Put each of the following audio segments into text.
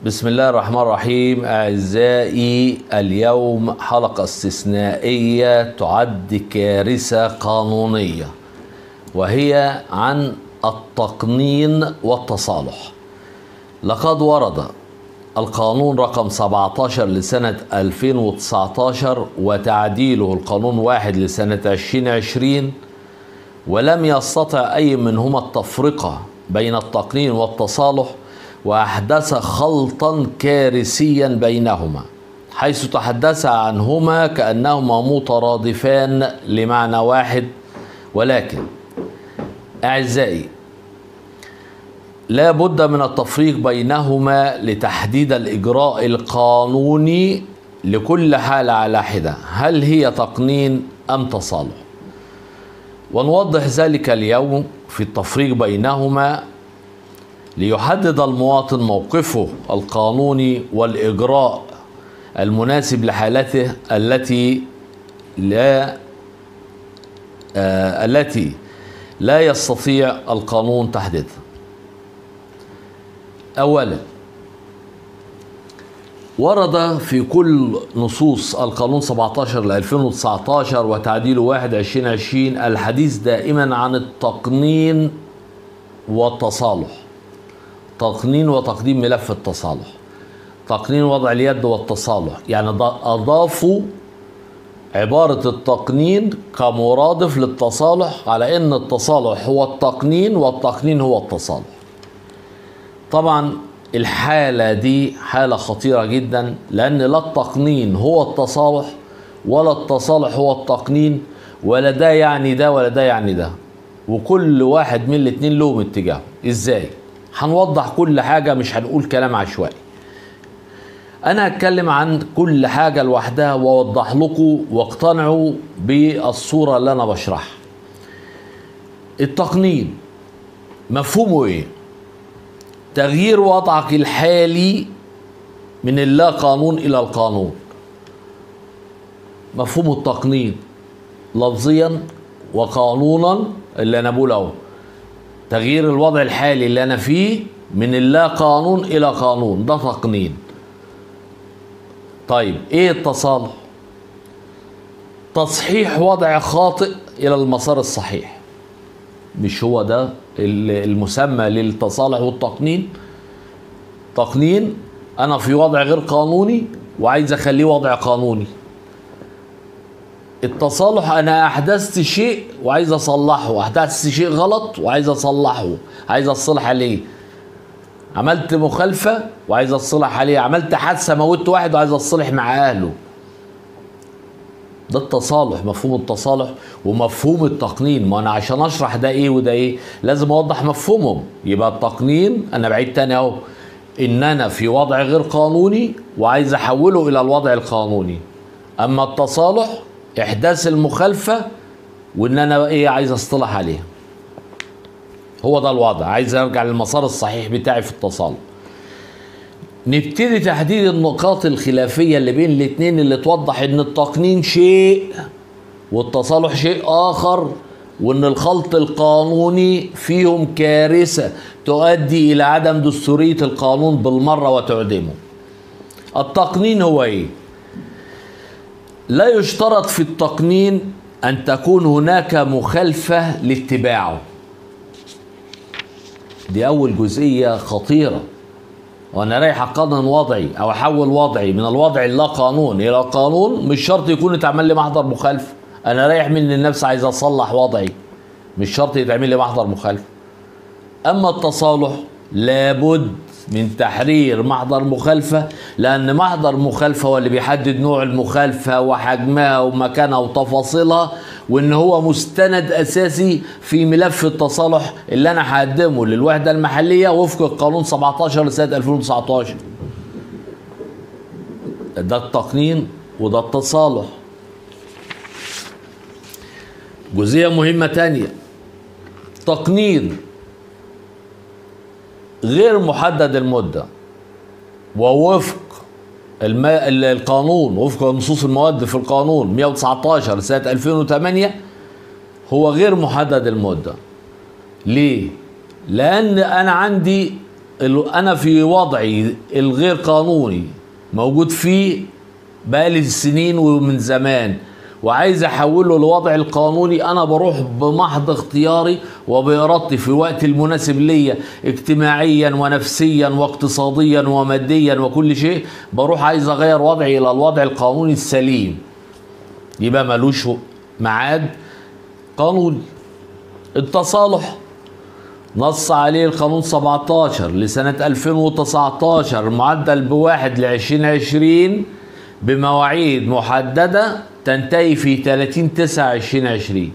بسم الله الرحمن الرحيم. أعزائي، اليوم حلقة استثنائية تعد كارثة قانونية، وهي عن التقنين والتصالح. لقد ورد القانون رقم 17 لسنة 2019 وتعديله القانون 1 لسنة 2020، ولم يستطع أي منهما التفرقة بين التقنين والتصالح، وأحدث خلطا كارثيا بينهما، حيث تحدث عنهما كأنهما مترادفان لمعنى واحد. ولكن أعزائي، لا بد من التفريق بينهما لتحديد الإجراء القانوني لكل حالة على حدة، هل هي تقنين أم تصالح؟ ونوضح ذلك اليوم في التفريق بينهما، ليحدد المواطن موقفه القانوني والإجراء المناسب لحالته التي لا يستطيع القانون تحديدها. أولا، ورد في كل نصوص القانون 17 ل 2019 وتعديله 1/2020 الحديث دائما عن التقنين والتصالح. تقنين وتقديم ملف التصالح، تقنين وضع اليد والتصالح، يعني أضافوا عبارة التقنين كمرادف للتصالح، على أن التصالح هو التقنين والتقنين هو التصالح. طبعا الحالة دي حالة خطيرة جدا، لأن لا التقنين هو التصالح ولا التصالح هو التقنين، ولا ده يعني ده ولا ده يعني ده، وكل واحد من الاتنين لهم اتجاه. ازاي؟ هنوضح كل حاجة، مش هنقول كلام عشوائي. أنا هتكلم عن كل حاجة لوحدها وأوضح لكم واقتنعوا بالصورة اللي أنا بشرحها. التقنين مفهومه إيه؟ تغيير وضعك الحالي من اللا قانون إلى القانون. مفهوم التقنين لفظيا وقانونا اللي أنا بقوله أهو، تغيير الوضع الحالي اللي أنا فيه من اللا قانون إلى قانون، ده تقنين. طيب إيه التصالح؟ تصحيح وضع خاطئ إلى المسار الصحيح. مش هو ده المسمى للتصالح والتقنين؟ تقنين أنا في وضع غير قانوني وعايز أخليه وضع قانوني. التصالح أنا أحدثت شيء وعايز أصلحه، أحدثت شيء غلط وعايز أصلحه، عايز أصلح عليه. عملت مخالفة وعايز أصلح عليه، عملت حادثة موت واحد وعايز أصلح مع أهله. ده التصالح، مفهوم التصالح ومفهوم التقنين. ما أنا عشان أشرح ده إيه وده إيه لازم أوضح مفهومهم. يبقى التقنين أنا بعيد تاني أهو، إن أنا في وضع غير قانوني وعايز أحوله إلى الوضع القانوني. أما التصالح إحداث المخالفة وإن أنا إيه عايز أصطلح عليها. هو ده الوضع، عايز أرجع للمسار الصحيح بتاعي في التصالح. نبتدي تحديد النقاط الخلافية اللي بين الاتنين، اللي توضح إن التقنين شيء والتصالح شيء آخر، وإن الخلط القانوني فيهم كارثة تؤدي إلى عدم دستورية القانون بالمرة وتعدمه. التقنين هو إيه؟ لا يشترط في التقنين أن تكون هناك مخالفة لاتباعه. دي أول جزئية خطيرة. وأنا رايح أقنن وضعي أو أحول وضعي من الوضع اللا قانون إلى قانون، مش شرط يكون اتعمل لي محضر مخالفة. أنا رايح من النفس عايز أصلح وضعي، مش شرط يتعمل لي محضر مخالفة. أما التصالح لابد من تحرير محضر مخالفة، لأن محضر مخالفة هو اللي بيحدد نوع المخالفة وحجمها ومكانها وتفاصيلها، وإن هو مستند أساسي في ملف التصالح اللي أنا هقدمه للوحدة المحلية وفق القانون 17 لسنة 2019. ده التقنين وده التصالح. جزئية مهمة تانية، تقنين غير محدد المدة ووفق القانون، وفق نصوص المواد في القانون 119 سنة 2008 هو غير محدد المدة. ليه؟ لأن أنا عندي انا في وضعي الغير قانوني موجود فيه بقالي سنين ومن زمان، وعايز احوله لوضع القانوني، انا بروح بمحض اختياري وبارادتي في وقت المناسب ليا اجتماعيا ونفسيا واقتصاديا وماديا وكل شيء، بروح عايز اغير وضعي الى الوضع القانوني السليم. يبقى ملوش ميعاد قانوني. التصالح نص عليه القانون 17 لسنة 2019 معدل ب1 ل2020 بمواعيد محددة تنتهي في 30/9/2020.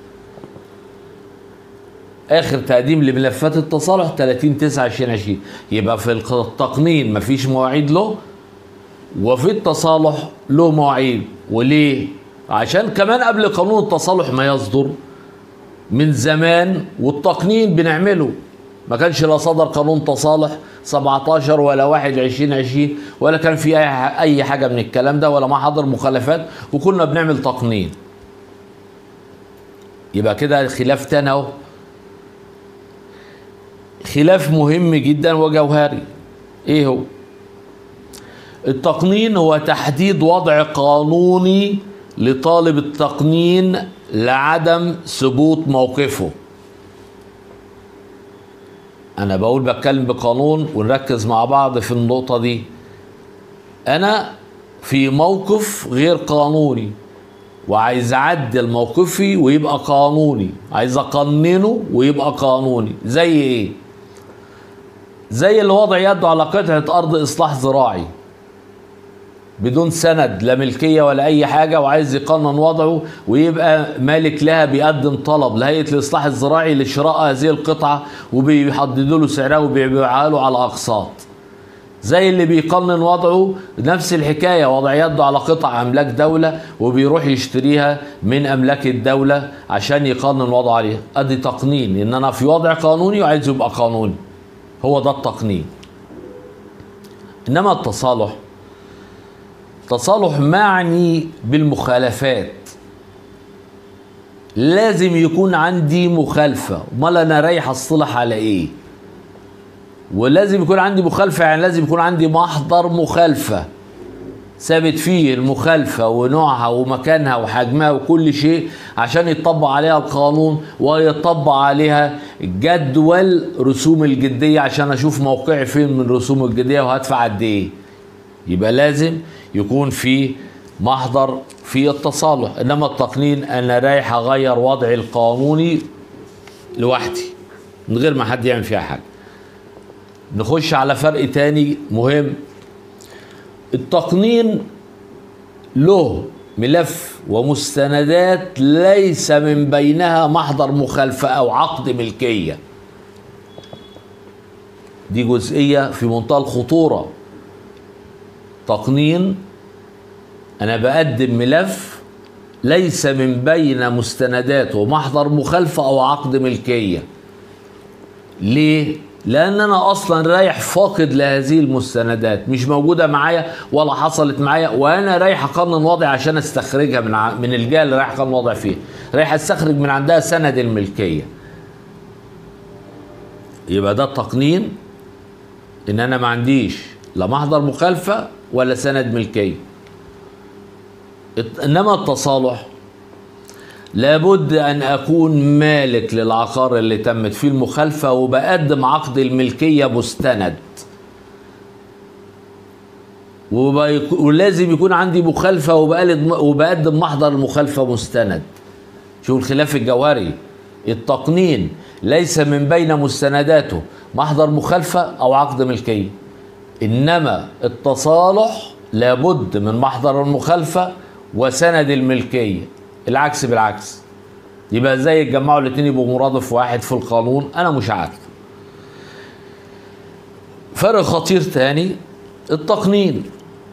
آخر تقديم لملفات التصالح 30/9/2020. يبقى في التقنين مفيش مواعيد له، وفي التصالح له مواعيد. وليه؟ عشان كمان قبل قانون التصالح ما يصدر من زمان والتقنين بنعمله، ما كانش لا صدر قانون تصالح 17 ولا 1/2020 ولا كان في اي حاجه من الكلام ده ولا محاضر مخالفات، وكنا بنعمل تقنين. يبقى كده خلاف تاني اهو، خلاف مهم جدا وجوهري. ايه هو؟ التقنين هو تحديد وضع قانوني لطالب التقنين لعدم ثبوت موقفه. انا بقول بتكلم بقانون ونركز مع بعض في النقطة دي. انا في موقف غير قانوني وعايز اعدل موقفي ويبقى قانوني، عايز اقننه ويبقى قانوني. زي ايه؟ زي اللي وضع يده على قطعة ارض اصلاح زراعي بدون سند لا ملكية ولا أي حاجة، وعايز يقنن وضعه ويبقى مالك لها، بيقدم طلب لهيئة الإصلاح الزراعي لشراء هذه القطعة وبيحددوا له سعرها وبيبيعها له على أقساط. زي اللي بيقنن وضعه نفس الحكاية، وضع يده على قطع أملاك دولة وبيروح يشتريها من أملاك الدولة عشان يقنن وضعه عليها. أدي تقنين، إن أنا في وضع قانوني وعايز يبقى قانوني، هو ده التقنين. إنما التصالح معني بالمخالفات. لازم يكون عندي مخالفة، امال انا رايح اصطلح على ايه؟ ولازم يكون عندي مخالفة، يعني لازم يكون عندي محضر مخالفة ثابت فيه المخالفة ونوعها ومكانها وحجمها وكل شيء عشان يطبق عليها القانون ويطبق عليها جدول رسوم الجدية عشان اشوف موقعي فين من رسوم الجدية وهدفع قد ايه. يبقى لازم يكون في محضر في التصالح. انما التقنين انا رايح اغير وضعي القانوني لوحدي من غير ما حد يعمل فيها حاجه. نخش على فرق تاني مهم. التقنين له ملف ومستندات ليس من بينها محضر مخالفه او عقد ملكيه. دي جزئيه في منتهى الخطوره. تقنين أنا بقدم ملف ليس من بين مستنداته محضر مخالفة أو عقد ملكية. ليه؟ لأن أنا أصلا رايح فاقد لهذه المستندات، مش موجودة معايا ولا حصلت معايا، وأنا رايح أقنن وضعي عشان أستخرجها من الجهة اللي رايح أقنن وضعي فيها، رايح أستخرج من عندها سند الملكية. يبقى ده التقنين، إن أنا ما عنديش لا محضر مخالفة ولا سند ملكية. انما التصالح لابد ان اكون مالك للعقار اللي تمت فيه المخالفة وبقدم عقد الملكية مستند، ولازم يكون عندي مخالفة وبقدم محضر المخالفة مستند. شوف الخلاف الجوهري. التقنين ليس من بين مستنداته محضر مخالفة او عقد ملكية، انما التصالح لابد من محضر المخالفة وسند الملكية، العكس بالعكس. يبقى ازاي يتجمعوا الاتنين يبقوا مرادف واحد في القانون؟ انا مش عارف. فرق خطير تاني. التقنين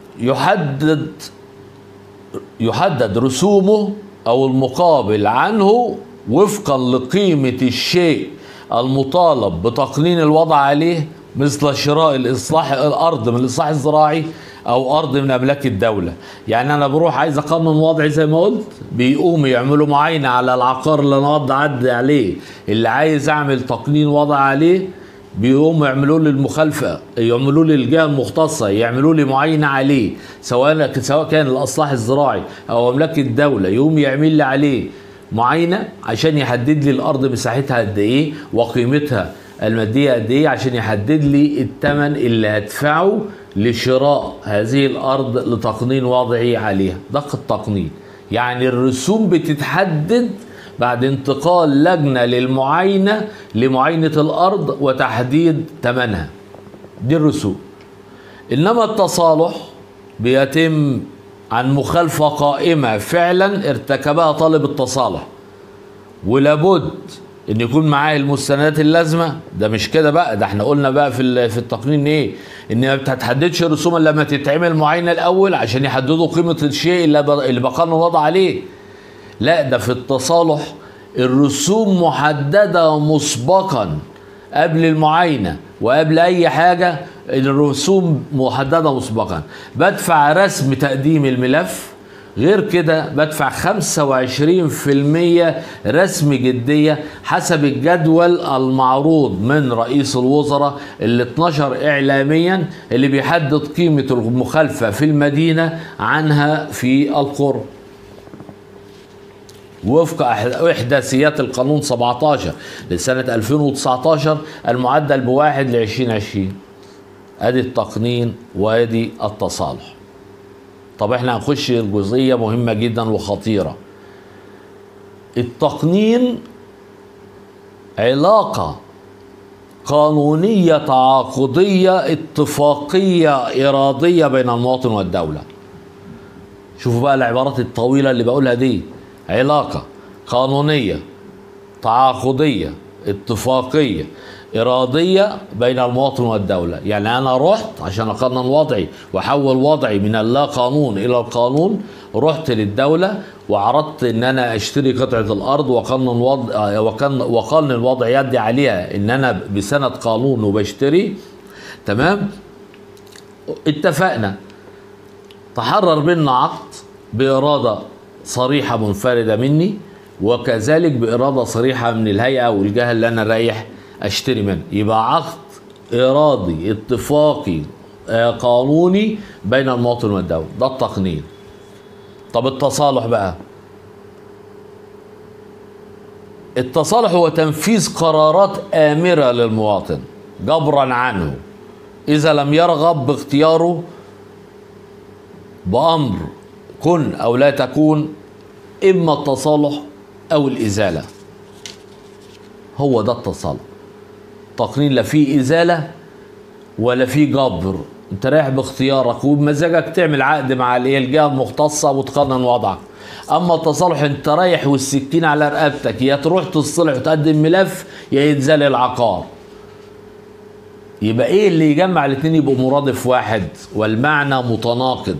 يحدد رسومه او المقابل عنه وفقا لقيمة الشيء المطالب بتقنين الوضع عليه، مثل شراء الارض من الاصلاح الزراعي او ارض من املاك الدوله. يعني انا بروح عايز اقنن وضعي زي ما قلت، بيقوموا يعملوا معاينه على العقار اللي انا عدى عليه، اللي عايز اعمل تقنين وضع عليه بيقوموا يعملوا لي المخالفه، يعملوا لي الجهه المختصه يعملوا لي معاينه عليه، سواء كان الاصلاح الزراعي او املاك الدوله، يقوم يعمل لي عليه معاينه عشان يحدد لي الارض مساحتها قد ايه وقيمتها الماديه قد ايه، عشان يحدد لي الثمن اللي هدفعه لشراء هذه الارض لتقنين وضعي عليها. ده التقنين، يعني الرسوم بتتحدد بعد انتقال لجنه للمعاينه لمعاينه الارض وتحديد ثمنها، دي الرسوم. انما التصالح بيتم عن مخالفه قائمه فعلا ارتكبها طالب التصالح، ولابد ان يكون معاه المستندات اللازمه. ده مش كده بقى، ده احنا قلنا بقى في التقنين ايه، ان ما بتتحددش الرسوم الا لما تتعمل معاينه الاول عشان يحددوا قيمه الشيء اللي بقى وضع عليه. لا، ده في التصالح الرسوم محدده مسبقا قبل المعاينه وقبل اي حاجه، الرسوم محدده مسبقا. بدفع رسم تقديم الملف، غير كده بدفع 25% رسم جدية حسب الجدول المعروض من رئيس الوزراء اللي 12 إعلاميا، اللي بيحدد قيمة المخالفة في المدينة عنها في القرى وفق إحداثيات القانون 17 لسنة 2019 المعدل ب1 ل2020. ادي التقنين وادي التصالح. طب احنا هنخش الجزئية مهمة جدا وخطيرة. التقنين علاقة قانونية تعاقدية اتفاقية إرادية بين المواطن والدولة. شوفوا بقى العبارات الطويلة اللي بقولها دي، علاقة قانونية تعاقدية اتفاقية إرادية بين المواطن والدولة. يعني أنا رحت عشان أقنن وضعي وأحول وضعي من اللا قانون إلى القانون، رحت للدولة وعرضت إن أنا أشتري قطعة الأرض وقانن الوضع يدي عليها إن أنا بسند قانون وبشتري، تمام؟ اتفقنا، تحرر بيننا عقد بإرادة صريحة منفردة مني، وكذلك بإرادة صريحة من الهيئة والجهة اللي أنا رايح اشتري منه. يبقى عقد ارادي اتفاقي قانوني بين المواطن والدولة، ده التقنين. طب التصالح بقى، التصالح هو تنفيذ قرارات آمرة للمواطن جبرا عنه إذا لم يرغب باختياره بأمر كن أو لا تكون، إما التصالح أو الإزالة. هو ده التصالح. تقنين لا فيه إزالة ولا فيه جبر، انت رايح باختيارك وبمزاجك تعمل عقد مع الجهة المختصة وتقنن وضعك. اما التصالح انت رايح والسكين على رقبتك، يا تروح تصلح وتقدم ملف يا يتزال العقار. يبقى ايه اللي يجمع الاثنين يبقوا مرادف واحد والمعنى متناقض؟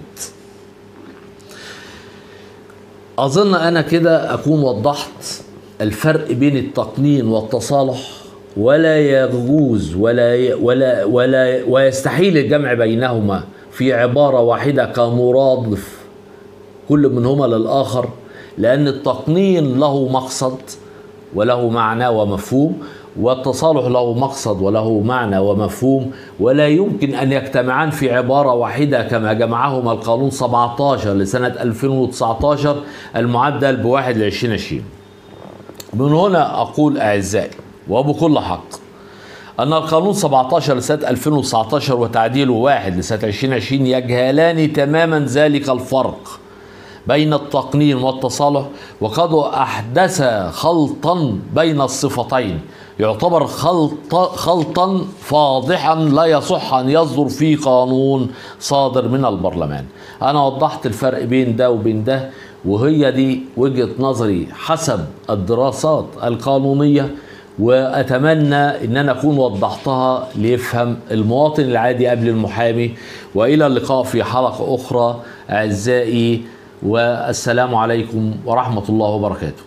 اظن انا كده اكون وضحت الفرق بين التقنين والتصالح، ولا يجوز ولا ويستحيل الجمع بينهما في عبارة واحدة كمرادف كل منهما للآخر، لأن التقنين له مقصد وله معنى ومفهوم، والتصالح له مقصد وله معنى ومفهوم، ولا يمكن أن يجتمعان في عبارة واحدة كما جمعهما القانون 17 لسنة 2019 المعدل ب1 ل2020. من هنا أقول أعزائي وبكل حق أن القانون 17 لسنة 2019 وتعديله 1 لسنة 2020 يجهلان تماما ذلك الفرق بين التقنين والتصالح، وقد أحدث خلطا بين الصفتين يعتبر خلطا فاضحا لا يصح أن يصدر فيه قانون صادر من البرلمان. أنا وضحت الفرق بين ده وبين ده، وهي دي وجهة نظري حسب الدراسات القانونية، وأتمنى أن أنا أكون وضحتها ليفهم المواطن العادي قبل المحامي. وإلى اللقاء في حلقة أخرى أعزائي، والسلام عليكم ورحمة الله وبركاته.